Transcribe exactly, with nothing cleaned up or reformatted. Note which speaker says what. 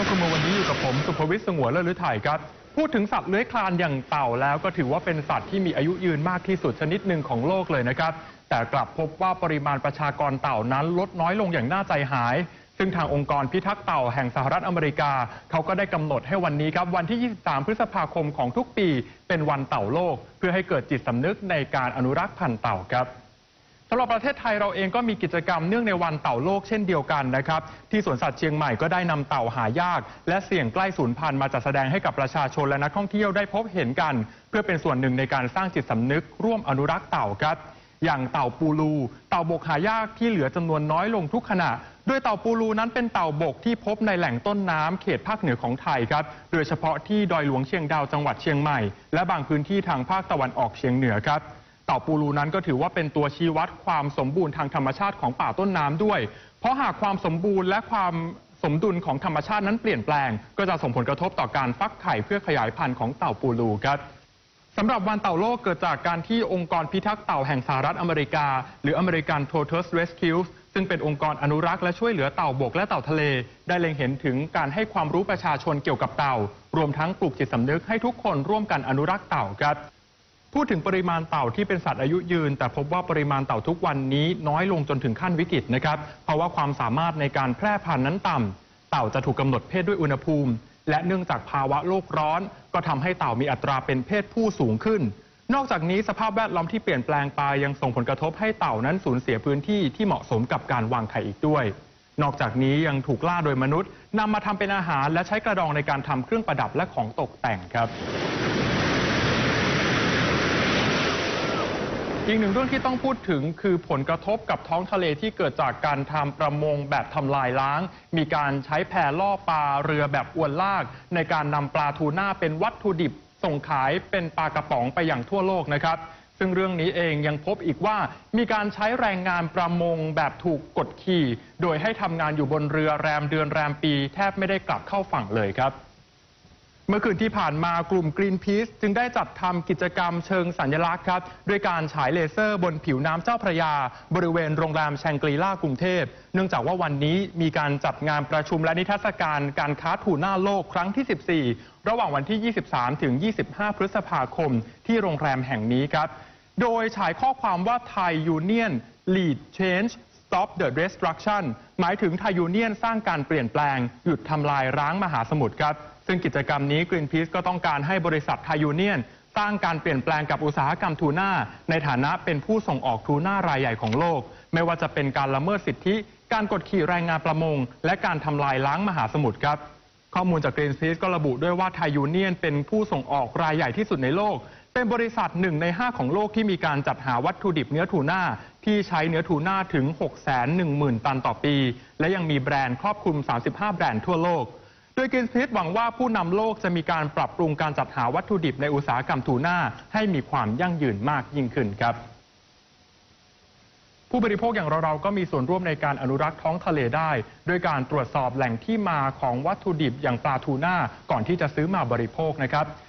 Speaker 1: คุณมาวันนี้อยู่กับผมสุภวิทย์สงวนเลิศฤทัยครับพูดถึงสัตว์เลื้อยคลานอย่างเต่าแล้วก็ถือว่าเป็นสัตว์ที่มีอายุยืนมากที่สุดชนิดหนึ่งของโลกเลยนะครับแต่กลับพบว่าปริมาณประชากรเต่านั้นลดน้อยลงอย่างน่าใจหายซึ่งทางองค์กรพิทักษ์เต่าแห่งสหรัฐอเมริกาเขาก็ได้กำหนดให้วันนี้ครับวันที่ยี่สิบสามพฤษภาคมของทุกปีเป็นวันเต่าโลกเพื่อให้เกิดจิตสำนึกในการอนุรักษ์พันธุ์เต่าครับสำหรับประเทศไทยเราเองก็มีกิจกรรมเนื่องในวันเต่าโลกเช่นเดียวกันนะครับที่สวนสัตว์เชียงใหม่ก็ได้นำเต่าหายากและเสี่ยงใกล้สูญพันธุ์มาจัดแสดงให้กับประชาชนและนักท่องเที่ยวได้พบเห็นกันเพื่อเป็นส่วนหนึ่งในการสร้างจิตสำนึกร่วมอนุรักษ์เต่าครับอย่างเต่าปูรูเต่าบกหายากที่เหลือจำนวนน้อยลงทุกขณะโดยเต่าปูรูนั้นเป็นเต่าบกที่พบในแหล่งต้นน้ำเขตภาคเหนือของไทยครับโดยเฉพาะที่ดอยหลวงเชียงดาวจังหวัดเชียงใหม่และบางพื้นที่ทางภาคตะวันออกเฉียงเหนือครับเต่าปูรูนั้นก็ถือว่าเป็นตัวชี้วัดความสมบูรณ์ทางธรรมชาติของป่าต้นน้ำด้วยเพราะหากความสมบูรณ์และความสมดุลของธรรมชาตินั้นเปลี่ยนแปลงก็จะส่งผลกระทบต่อการฟักไข่เพื่อขยายพันธุ์ของเต่าปูรูครับสำหรับวันเต่าโลกเกิดจากการที่องค์กรพิทักษ์เต่าแห่งสหรัฐอเมริกาหรือ American Tortoise Rescue ซึ่งเป็นองค์กรอนุรักษ์และช่วยเหลือเต่าบกและเต่าทะเลได้เล็งเห็นถึงการให้ความรู้ประชาชนเกี่ยวกับเต่ารวมทั้งปลูกจิตสำนึกให้ทุกคนร่วมกันอนุรักษ์เต่าครับพูดถึงปริมาณเต่าที่เป็นสัตว์อายุยืนแต่พบว่าปริมาณเต่าทุกวันนี้น้อยลงจนถึงขั้นวิกฤตนะครับเพราะว่าความสามารถในการแพร่พันธุ์นั้นต่ำเต่าจะถูกกำหนดเพศด้วยอุณหภูมิและเนื่องจากภาวะโลกร้อนก็ทำให้เต่ามีอัตราเป็นเพศผู้สูงขึ้นนอกจากนี้สภาพแวดล้อมที่เปลี่ยนแปลงไปยังส่งผลกระทบให้เต่านั้นสูญเสียพื้นที่ที่เหมาะสมกับการวางไข่อีกด้วยนอกจากนี้ยังถูกล่าโดยมนุษย์นำมาทำเป็นอาหารและใช้กระดองในการทำเครื่องประดับและของตกแต่งครับอีกหนึ่งเรื่องที่ต้องพูดถึงคือผลกระทบกับท้องทะเลที่เกิดจากการทำประมงแบบทำลายล้างมีการใช้แพล่อปลาเรือแบบอวนลากในการนำปลาทูน่าเป็นวัตถุดิบส่งขายเป็นปลากระป๋องไปอย่างทั่วโลกนะครับซึ่งเรื่องนี้เองยังพบอีกว่ามีการใช้แรงงานประมงแบบถูกกดขี่โดยให้ทำงานอยู่บนเรือแรมเดือนแรมปีแทบไม่ได้กลับเข้าฝั่งเลยครับเมื่อคืนที่ผ่านมากลุ่ม Greenpeace จึงได้จัดทำกิจกรรมเชิงสัญลักษณ์ครับด้วยการฉายเลเซอร์บนผิวน้ำเจ้าพระยาบริเวณโรงแรมแชงกรีล่ากรุงเทพเนื่องจากว่าวันนี้มีการจัดงานประชุมและนิทรรศการการค้าทูน่าโลกครั้งที่สิบสี่ระหว่างวันที่ ยี่สิบสามถึงยี่สิบห้า พฤษภาคมที่โรงแรมแห่งนี้ครับโดยฉายข้อความว่า Thai Union Lead Change Stop the Destruction หมายถึงไทยยูเนียนสร้างการเปลี่ยนแปลงหยุดทำลายร้างมหาสมุทรครับซึ่งกิจกรรมนี้ Greenpeace ก็ต้องการให้บริษัทไทยยูเนียนสร้างการเปลี่ยนแปลงกับอุตสาหกรรมทูน่าในฐานะเป็นผู้ส่งออกทูน่ารายใหญ่ของโลกไม่ว่าจะเป็นการละเมิดสิทธิการกดขี่แรงงานประมงและการทำลายล้างมหาสมุทรครับข้อมูลจาก Greenpeace ก็ระบุด้วยว่าไทยยูเนียนเป็นผู้ส่งออกรายใหญ่ที่สุดในโลกเป็นบริษัทหนึ่งในห้าของโลกที่มีการจัดหาวัตถุดิบเนื้อทูน่าที่ใช้เนื้อทูน่าถึง หกแสนหนึ่งหมื่น ตันต่อปีและยังมีแบรนด์ครอบคลุมสามสิบห้าแบรนด์ทั่วโลกโดย Greenpeace หวังว่าผู้นำโลกจะมีการปรับปรุงการจัดหาวัตถุดิบในอุตสาหกรรมทูน่าให้มีความยั่งยืนมากยิ่งขึ้นครับผู้บริโภคอย่างเราๆก็มีส่วนร่วมในการอนุรักษ์ท้องทะเลได้ด้วยการตรวจสอบแหล่งที่มาของวัตถุดิบอย่างปลาทูน่าก่อนที่จะซื้อมาบริโภคนะครับ